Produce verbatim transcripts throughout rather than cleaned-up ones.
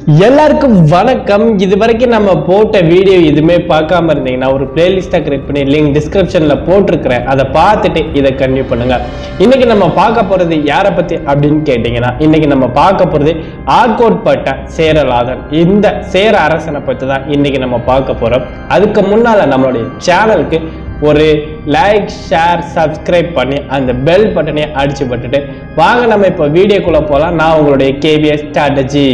எல்லாருக்கும் வணக்கம். இதுவரைக்கும் நம்ம போட்ட வீடியோ எதுவுமே பார்க்காம இருந்தீங்கன்னா ஒரு பிளேலிஸ்டா கிரியேட் பண்ணி லிங்க் டிஸ்கிரிப்ஷன்ல போட்டிருக்கிறேன். அதை பார்த்துட்டு இதை கன்டினியூ பண்ணுங்க. இன்னைக்கு நம்ம பார்க்க போறது யாரை பத்தி அப்படின்னு கேட்டீங்கன்னா, இன்னைக்கு நம்ம பார்க்க போறது ஆட்கோட்பட்ட சேரலாதன். இந்த சேர அரசனை பத்தி தான் இன்னைக்கு நம்ம பார்க்க போறோம். அதுக்கு முன்னால நம்மளுடைய சேனலுக்கு ஒரு லைக், ஷேர், சப்ஸ்கிரைப் பண்ணி அந்த பெல் பட்டனை அடிச்சு பட்டுட்டு வாங்க நம்ம இப்போ வீடியோக்குள்ள போலாம். நான் உங்களுடைய கேவிஎஸ் ஸ்ட்ராட்டஜி.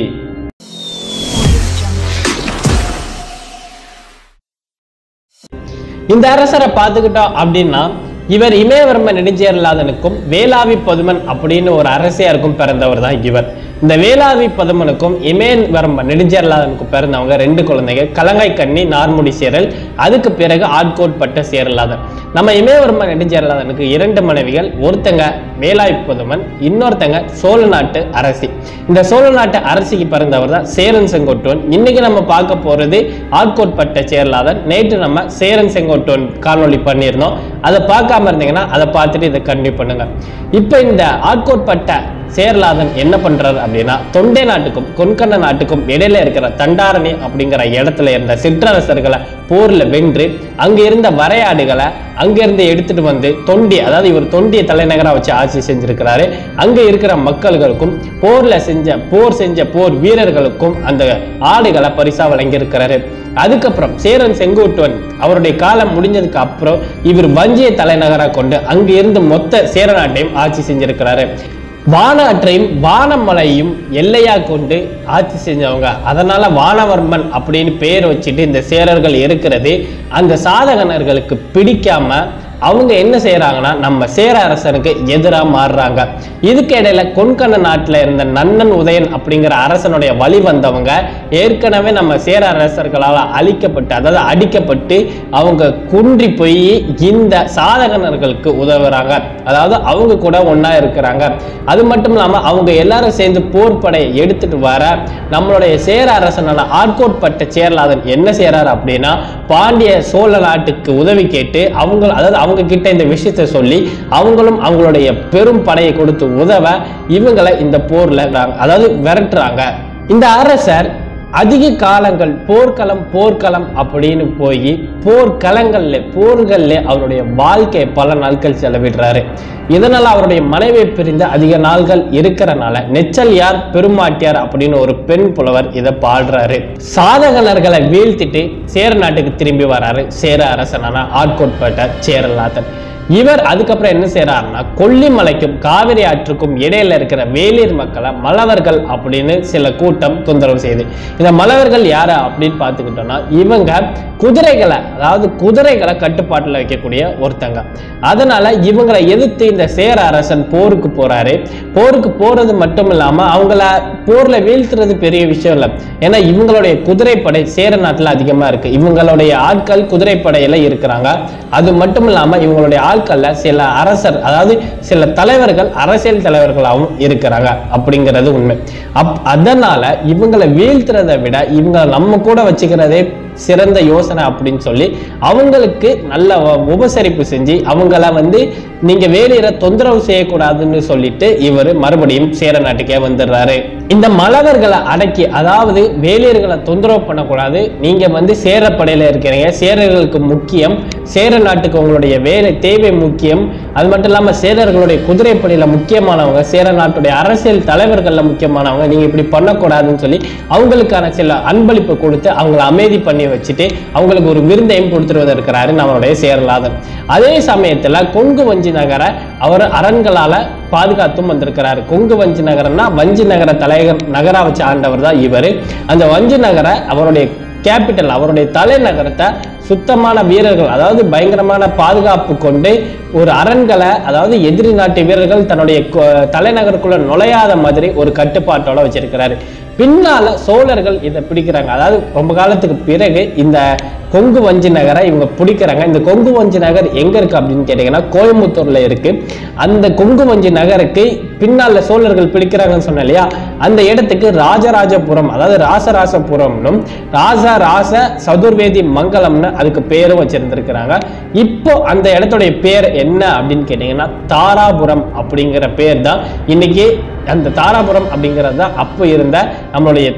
இந்த அரசரை பார்த்துக்கிட்டோம் அப்படின்னா, இவர் இமயவர்ம நெடுஞ்சேரலாதனுக்கும் வேளாவி பதுமன் அப்படின்னு ஒரு அரசியாருக்கும் பிறந்தவர் தான் இவர். இந்த வேளாவி பதுமனுக்கும் இமயவர்ம நெடுஞ்சேரலாதனுக்கும் பிறந்தவங்க ரெண்டு குழந்தைங்க, கலங்கை கண்ணி, நார்முடி சேரல், அதுக்கு பிறகு ஆட்கோட்பட்ட சேரலாதன். நம்ம இமயவர்ம நெடுஞ்சேரலாதனுக்கு இரண்டு மனைவிகள், ஒருத்தங்க வேளாவி பதுமன், இன்னொருத்தங்க சோழ நாட்டு அரசி. இந்த சோழ நாட்டு அரசிக்கு பிறந்தவர் தான் சேரன் செங்கோட்டுவன். இன்னைக்கு நம்ம பார்க்க போறது ஆட்கோட்பட்ட சேரலாதன். நேற்று நம்ம சேரன் செங்கோட்டுவன் காணொலி பண்ணியிருந்தோம். அதை பார்க்காம இருந்தீங்கன்னா அதை பார்த்துட்டு இதை கண்டினியூ பண்ணுங்க. இப்ப இந்த ஆட்கோட்பட்ட சேரலாதன் என்ன பண்றாரு அப்படின்னா, தொண்டை நாட்டுக்கும் கொன்கண்ண நாட்டுக்கும் இடையில இருக்கிற தண்டாரணி அப்படிங்கிற இடத்துல இருந்த சிற்றரசர்களை போர்ல வென்று அங்க இருந்த வரையாடுகளை அங்க இருந்து எடுத்துட்டு வந்து தொண்டி, அதாவது இவர் தொண்டிய தலைநகரா வச்சு ஆட்சி செஞ்சிருக்கிறாரு. அங்க இருக்கிற மக்களுக்கும் போர்ல செஞ்ச போர் செஞ்ச போர் வீரர்களுக்கும் அந்த ஆடுகளை பரிசா வழங்கி இருக்கிறாரு. அதுக்கப்புறம் சேரன் செங்கோட்டுவன் அவருடைய காலம் முடிஞ்சதுக்கு அப்புறம் இவர் வஞ்சிய தலைநகரா கொண்டு அங்க இருந்து மொத்த சேர நாட்டையும் ஆட்சி செஞ்சிருக்கிறாரு. வானாற்றையும் வானமலையும் எல்லையா கொண்டு ஆட்சி செஞ்சவங்க. அதனால வானவர்மன் அப்படின்னு பெயர் வச்சுட்டு இந்த சேரர்கள் இருக்கிறது அந்த சாதகனர்களுக்கு பிடிக்காம அவங்க என்ன செய்யறாங்கன்னா, நம்ம சேர அரசனுக்கு எதிராக மாறுறாங்க. இதுக்கு இடையில கொன்கண்ண நாட்டுல இருந்த நன்னன் உதயன் அப்படிங்கிற அரசனுடைய வழி வந்தவங்க ஏற்கனவே நம்ம சேர அரசர்களால் அழிக்கப்பட்டு, அதாவது அடிக்கப்பட்டு அவங்க குன்றி போய் இந்த சாதகனர்களுக்கு உதவுறாங்க. அதாவது அவங்க கூட ஒன்னா இருக்கிறாங்க. அது மட்டும் இல்லாம அவங்க எல்லாரும் சேர்ந்து போர் படையை எடுத்துட்டு வர நம்மளுடைய சேர அரசனான ஆட்கோட்பட்ட சேரலாதன் என்ன செய்யறாரு அப்படின்னா, பாண்டிய சோழ நாட்டுக்கு உதவி கேட்டு அவங்க, அதாவது அவங்க கிட்ட இந்த விஷயத்தை சொல்லி அவங்களும் அவங்களுடைய பெரும் படையை கொடுத்து உதவ இவங்களை இந்த போர்ல அதாவது விரட்டுறாங்க. இந்த அரசர் அதிக காலங்கள் போர்க்களம் போர்க்களம் அப்படின்னு போய் போர்க்களங்கள்ல போர்கள்ல அவருடைய வாழ்க்கை பல நாட்கள் செலவிடுறாரு. இதனால அவருடைய மனைவியை பிரிந்து அதிக நாள்கள் இருக்கிறனால நெச்சல்யார் பெருமாட்டியார் அப்படின்னு ஒரு பெண் புலவர் இதை பாடுறாரு. சாதகனர்களை வீழ்த்திட்டு சேர நாட்டுக்கு திரும்பி வராரு சேர அரசனான ஆட்கோட்பட்ட சேரலாதன். இவர் அதுக்கப்புறம் என்ன செய்யறாருன்னா, கொல்லிமலைக்கும் காவிரி ஆற்றுக்கும் இடையில இருக்கிற வேளிர் மக்களை மலவர்கள் அப்படின்னு சில கூட்டம் தொந்தரவு செய்யுது. இந்த மலவர்கள் யாரு அப்படின்னு பார்த்துக்கிட்டோம்னா, இவங்க குதிரைகளை, அதாவது குதிரைகளை கட்டுப்பாட்டில் வைக்கக்கூடிய ஒருத்தங்க. அதனால இவங்களை எதிர்த்து இந்த சேர அரசன் போருக்கு போறாரு. போருக்கு போறது மட்டும் இல்லாம அவங்கள போர்ல வீழ்த்துறது பெரிய விஷயம் இல்லை. ஏன்னா இவங்களுடைய குதிரைப்படை சேர நாட்டுல அதிகமா இருக்கு. இவங்களுடைய ஆட்கள் குதிரைப்படையில இருக்கிறாங்க. அது மட்டும் இல்லாம இவங்களுடைய ஆட்கள்ல சில அரசர், அதாவது சில தலைவர்கள் அரசியல் தலைவர்களாகவும் இருக்கிறாங்க அப்படிங்கிறது உண்மை. அப் அதனால இவங்களை வீழ்த்துறதை விட இவங்களை நம்ம கூட வச்சுக்கிறதே சிறந்த யோசனை அப்படின்னு சொல்லி அவங்களுக்கு நல்ல உபசரிப்பு செஞ்சு அவங்கள வந்து நீங்க வேலியரை தொந்தரவு செய்யக்கூடாதுன்னு சொல்லிட்டு இவர் மறுபடியும் சேர நாட்டுக்கே வந்துடுறாரு. இந்த மலவர்களை அடக்கி, அதாவது வேலியர்களை தொந்தரவு பண்ணக்கூடாது, நீங்க வந்து சேரப்படையில இருக்கிறீங்க, சேரர்களுக்கு முக்கியம், சேர நாட்டுக்கு உங்களுடைய வேலை தேவை முக்கியம், அது மட்டும் இல்லாம சேரர்களுடைய குதிரைப்படையில முக்கியமானவங்க, சேர நாட்டுடைய அரசியல் தலைவர்கள்ல முக்கியமானவங்க, நீங்க இப்படி பண்ணக்கூடாதுன்னு சொல்லி அவங்களுக்கான சில அன்பளிப்பு கொடுத்து அவங்களை அமைதி பண்ணி வச்சுட்டு அவங்களுக்கு ஒரு விருந்தையும் கொடுத்துட்டு இருக்கிறாரு நம்மளுடைய சேரலாதன். அதே சமயத்துல கொங்கு வஞ்சி நகர அவர் அரண்களால பாதுகாத்தும் வந்திருக்கிறாரு. கொங்கு வஞ்சி நகரம்னா வஞ்சி நகர தலைவர் நகரா வச்சு ஆண்டவர் தான் இவர். அந்த வஞ்சி நகர அவருடைய கேபிட்டல், அவருடைய தலைநகரத்தை சுத்தமான வீரர்கள், அதாவது பயங்கரமான பாதுகாப்பு கொண்டு ஒரு அரண்களை, அதாவது எதிரி நாட்டு வீரர்கள் தன்னுடைய தலைநகருக்குள்ள நுழையாத மாதிரி ஒரு கட்டுப்பாட்டோட வச்சிருக்கிறாரு. பின்னால சோழர்கள் இதை பிடிக்கிறாங்க. அதாவது ரொம்ப காலத்துக்கு பிறகு இந்த கொங்கு வஞ்சி நகரை இவங்க பிடிக்கிறாங்க. இந்த கொங்கு வஞ்சி நகர் எங்க இருக்கு அப்படின்னு கேட்டீங்கன்னா கோயம்புத்தூர்ல இருக்கு. அந்த கொங்கு வஞ்சி நகருக்கு பின்னால சோழர்கள் பிடிக்கிறாங்கன்னு சொன்ன இல்லையா, அந்த இடத்துக்கு ராஜராஜபுரம், அதாவது ராசராசபுரம்னும் ராசராச சதுர்வேதி மங்கலம்னு அதுக்கு பேரும் வச்சிருந்திருக்கிறாங்க. இப்போ அந்த இடத்துடைய பேர் என்ன அப்படின்னு கேட்டீங்கன்னா தாராபுரம் அப்படிங்கிற பேர் தான் இன்னைக்கு. அந்த தாராபுரம் அப்படிங்கிறது தான் அப்போ இருந்த நம்மளுடைய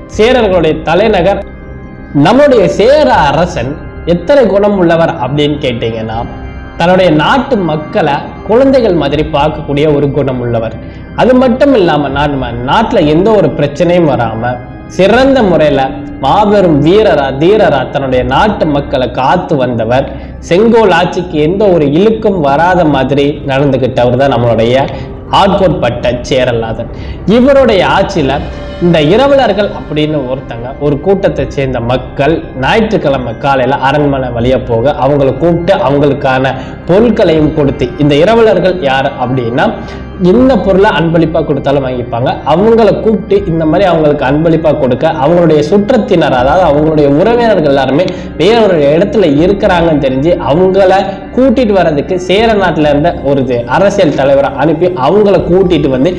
சேரர்களுடைய தலைநகர். நம்முடைய சேர அரசன் எத்தனை குணம் உள்ளவர் அப்படின்னு கேட்டீங்கன்னா, தன்னுடைய நாட்டு மக்களை குழந்தைகள் மாதிரி பார்க்கக்கூடிய ஒரு குணம் உள்ளவர். அது மட்டும் இல்லாம நம்ம நாட்டுல எந்த ஒரு பிரச்சனையும் வராம சிறந்த முறையில மாபெரும் வீரரா தீரரா தன்னுடைய நாட்டு மக்களை காத்து வந்தவர். செங்கோல் ஆட்சிக்கு எந்த ஒரு இழுக்கும் வராத மாதிரி நடந்துகிட்டவர் தான் நம்மளுடைய ஆட்கோட்பட்ட சேரலாதன். இவருடைய ஆட்சியில இந்த இரவலர்கள் அப்படின்னு ஒருத்தங்க ஒரு கூட்டத்தை சேர்ந்த மக்கள் ஞாயிற்றுக்கிழமை காலையில அரண்மனை வழியா போக அவங்களை கூப்பிட்டு அவங்களுக்கான பொருட்களையும் கொடுத்து, இந்த இரவலர்கள் யார் அப்படின்னா என்ன பொருளை அன்பளிப்பா கொடுத்தாலும் வாங்கிப்பாங்க. அவங்களை கூப்பிட்டு இந்த மாதிரி அவங்களுக்கு அன்பளிப்பா கொடுக்க அவங்களுடைய சுற்றத்தினர், அதாவது அவங்களுடைய உறவினர்கள் எல்லாருமே வேற ஒரு இடத்துல இருக்கிறாங்கன்னு தெரிஞ்சு அவங்கள கூட்டிட்டு வர்றதுக்கு சேர நாட்டுல இருந்த ஒரு அரசியல் தலைவரை அனுப்பி அவங்கள கூட்டிட்டு வந்து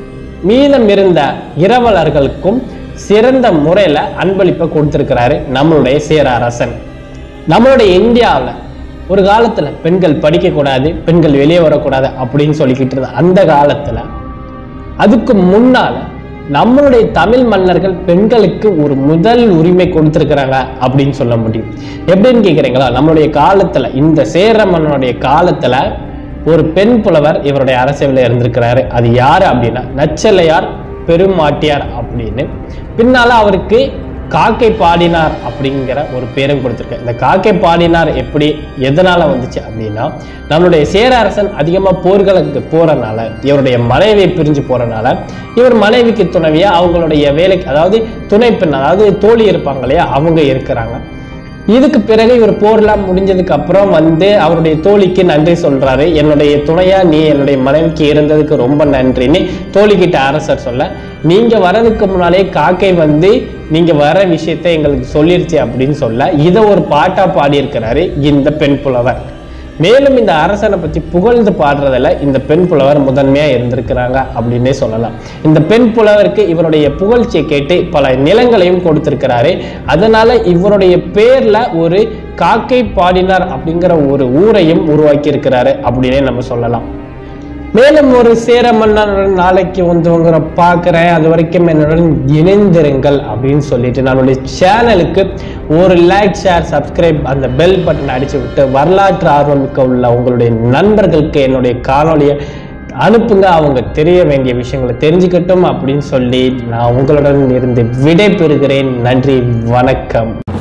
மீதம் இருந்த இரவலர்களுக்கும் சிறந்த முறையில அன்பளிப்பை கொடுத்திருக்கிறாரு நம்மளுடைய சேர அரசன். நம்மளுடைய இந்தியாவில் ஒரு காலத்துல பெண்கள் படிக்க கூடாது, பெண்கள் வெளியே வரக்கூடாது அப்படின்னு சொல்லிக்கிட்டு இருந்த அந்த காலத்துல, அதுக்கு முன்னால நம்மளுடைய தமிழ் மன்னர்கள் பெண்களுக்கு ஒரு முதல் உரிமை கொடுத்திருக்கிறாங்க அப்படின்னு சொல்ல முடியும். எப்படின்னு கேக்குறீங்களா? நம்மளுடைய காலத்துல, இந்த சேர மன்னனுடைய காலத்துல ஒரு பெண் புலவர் இவருடைய அரசியலில் இருந்திருக்கிறாரு. அது யாரு அப்படின்னா நச்சலையார் பெருமாட்டியார் அப்படின்னு. பின்னால அவருக்கு காக்கை பாடினார் அப்படிங்கிற ஒரு பேரும் கொடுத்திருக்க. இந்த காக்கை பாடினார் எப்படி எதனால வந்துச்சு அப்படின்னா, நம்மளுடைய சேர அரசன் அதிகமா போர்களுக்கு போறனால, இவருடைய மனைவியை பிரிஞ்சு போறனால, இவர் மனைவிக்கு துணைவியா அவங்களுடைய வேலைக்கு, அதாவது துணை பெண், அதாவது தோழி இருப்பாங்க இல்லையா, அவங்க இருக்கிறாங்க. இதுக்கு பிறகு இவர் போர்லாம் முடிஞ்சதுக்கு அப்புறம் வந்து அவருடைய தோழிக்கு நன்றி சொல்றாரு. என்னுடைய துணையா நீ என்னுடைய மனைவிக்கு இருந்ததுக்கு ரொம்ப நன்றின்னு தோழிக்கிட்ட அரசர் சொல்ல, நீங்க வர்றதுக்கு முன்னாலே காக்கை வந்து நீங்க வர விஷயத்தை எங்களுக்கு சொல்லிருச்சு அப்படின்னு சொல்ல, இதை ஒரு பாட்டா பாடியிருக்கிறாரு இந்த பெண் புலவர். மேலும் இந்த அரசனை பத்தி புகழ்ந்து பாடுறதுல இந்த பெண் புலவர் முதன்மையா இருந்திருக்கிறாங்க அப்படின்னே சொல்லலாம். இந்த பெண் புலவருக்கு இவருடைய புகழ்ச்சியை கேட்டு பல நிலங்களையும் கொடுத்திருக்கிறாரு. அதனால இவருடைய பேர்ல ஒரு காக்கை பாடினார் அப்படிங்கிற ஒரு ஊரையும் உருவாக்கி இருக்கிறாரு அப்படின்னே நம்ம சொல்லலாம். மேலும் ஒரு சேர மன்னனுடன் நாளைக்கு வந்து உங்களை பார்க்குறேன். அது வரைக்கும் என்னுடன் இணைந்திருங்கள் அப்படின்னு சொல்லிட்டு நம்மளுடைய சேனலுக்கு ஒரு லைக், ஷேர், சப்ஸ்கிரைப், அந்த பெல் பட்டன் அடிச்சு விட்டு வரலாற்று ஆர்வமிக்க உள்ள உங்களுடைய நண்பர்களுக்கு என்னுடைய காணொலியை அனுப்புங்க. அவங்க தெரிய வேண்டிய விஷயங்களை தெரிஞ்சுக்கட்டும் அப்படின்னு சொல்லி நான் உங்களுடன் இருந்து விடை பெறுகிறேன். நன்றி, வணக்கம்.